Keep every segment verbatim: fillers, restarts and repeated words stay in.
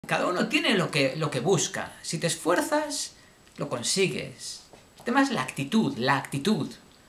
Cada uno tiene lo que, lo que busca. Si te esfuerzas, lo consigues. El tema es la actitud, la actitud.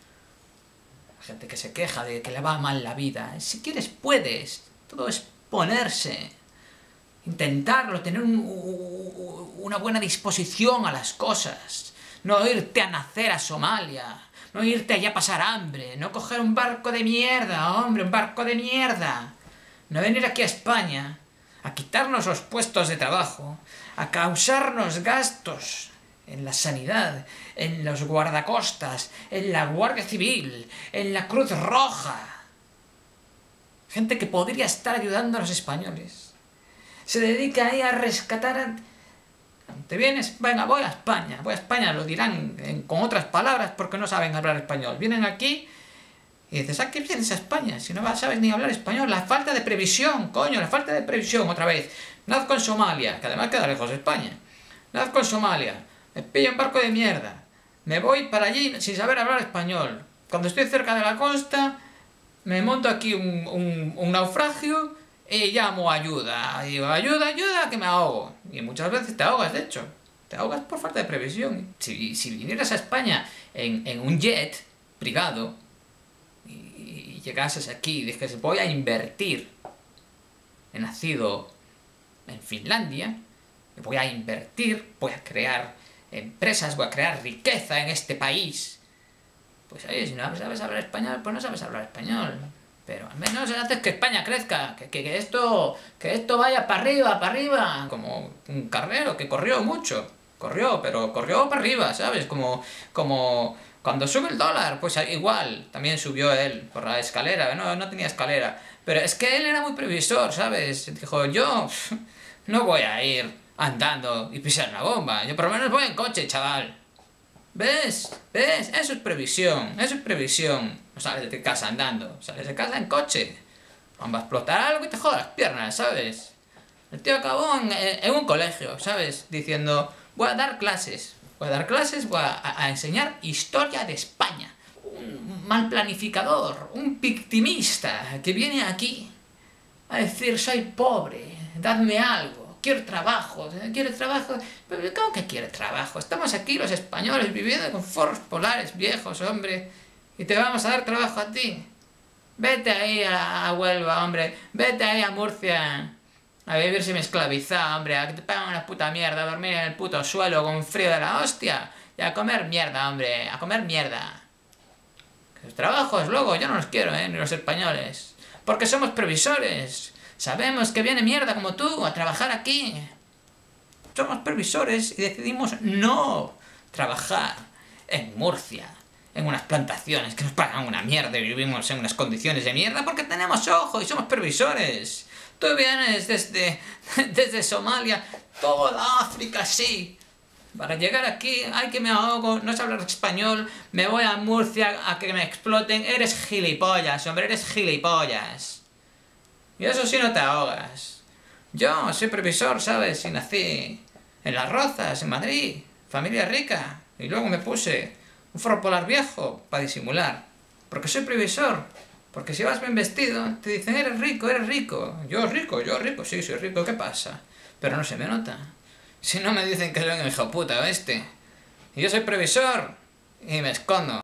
La gente que se queja de que le va mal la vida. Si quieres, puedes. Todo es ponerse. Intentarlo, tener un, una buena disposición a las cosas. No irte a nacer a Somalia. No irte allá a pasar hambre. No coger un barco de mierda, hombre, un barco de mierda. No venir aquí a España a quitarnos los puestos de trabajo, a causarnos gastos en la sanidad, en los guardacostas, en la Guardia Civil, en la Cruz Roja. Gente que podría estar ayudando a los españoles. Se dedica ahí a rescatar... A... ¿Te vienes? Venga, voy a España. Voy a España, lo dirán en, con otras palabras porque no saben hablar español. Vienen aquí y dices, ¿a qué vienes a España? Si no sabes ni hablar español. La falta de previsión, coño, la falta de previsión, otra vez. Nazco en Somalia, que además queda lejos de España. Nazco en Somalia, me pillo un barco de mierda. Me voy para allí sin saber hablar español. Cuando estoy cerca de la costa, me monto aquí un, un, un naufragio y llamo ayuda. Y digo, ayuda, ayuda, que me ahogo. Y muchas veces te ahogas, de hecho. Te ahogas por falta de previsión. Si, si vinieras a España en, en un jet privado y, y llegases aquí y dijes, voy a invertir. He nacido en Finlandia, voy a invertir, voy a crear empresas, voy a crear riqueza en este país. Pues oye, si no sabes hablar español, pues no sabes hablar español. Pero al menos haces que España crezca, que, que, que, esto, que esto vaya para arriba, para arriba. Como un carrero que corrió mucho, corrió, pero corrió para arriba, ¿sabes? Como, como cuando sube el dólar, pues igual, también subió él por la escalera, no, no tenía escalera. Pero es que él era muy previsor, ¿sabes? Dijo, yo no voy a ir andando y pisar una bomba, yo por lo menos voy en coche, chaval. ¿Ves? ¿Ves? Eso es previsión, eso es previsión. No sales de casa andando, sales de casa en coche. Va a explotar algo y te jodas las piernas, ¿sabes? El tío acabó en, en un colegio, ¿sabes? Diciendo, voy a dar clases, voy a dar clases, voy a, a enseñar historia de España. Un mal planificador, un victimista que viene aquí a decir, soy pobre, dadme algo. Quiero trabajo, quiero trabajo. Pero ¿cómo que quiere trabajo? Estamos aquí los españoles viviendo con forros polares viejos, hombre. Y te vamos a dar trabajo a ti. Vete ahí a, a Huelva, hombre. Vete ahí a Murcia. A vivir sin esclavizado, hombre. A que te pagan una puta mierda. A dormir en el puto suelo con frío de la hostia. Y a comer mierda, hombre. A comer mierda. Los trabajos, luego, yo no los quiero, eh, ni los españoles. Porque somos previsores. Sabemos que viene mierda como tú a trabajar aquí. Somos previsores y decidimos no trabajar en Murcia, en unas plantaciones que nos pagan una mierda y vivimos en unas condiciones de mierda porque tenemos ojo y somos previsores. Tú vienes desde, desde Somalia, toda África, sí. Para llegar aquí, ay que me ahogo, no sé hablar español, me voy a Murcia a que me exploten. Eres gilipollas, hombre, eres gilipollas. Y eso sí no te ahogas. Yo soy previsor, ¿sabes? Y nací en Las Rozas, en Madrid, familia rica. Y luego me puse un forro polar viejo para disimular. Porque soy previsor. Porque si vas bien vestido, te dicen, eres rico, eres rico. Yo rico, yo rico, sí, soy rico, ¿qué pasa? Pero no se me nota. Si no me dicen que soy un hijo puta, ¿viste? Y yo soy previsor y me escondo.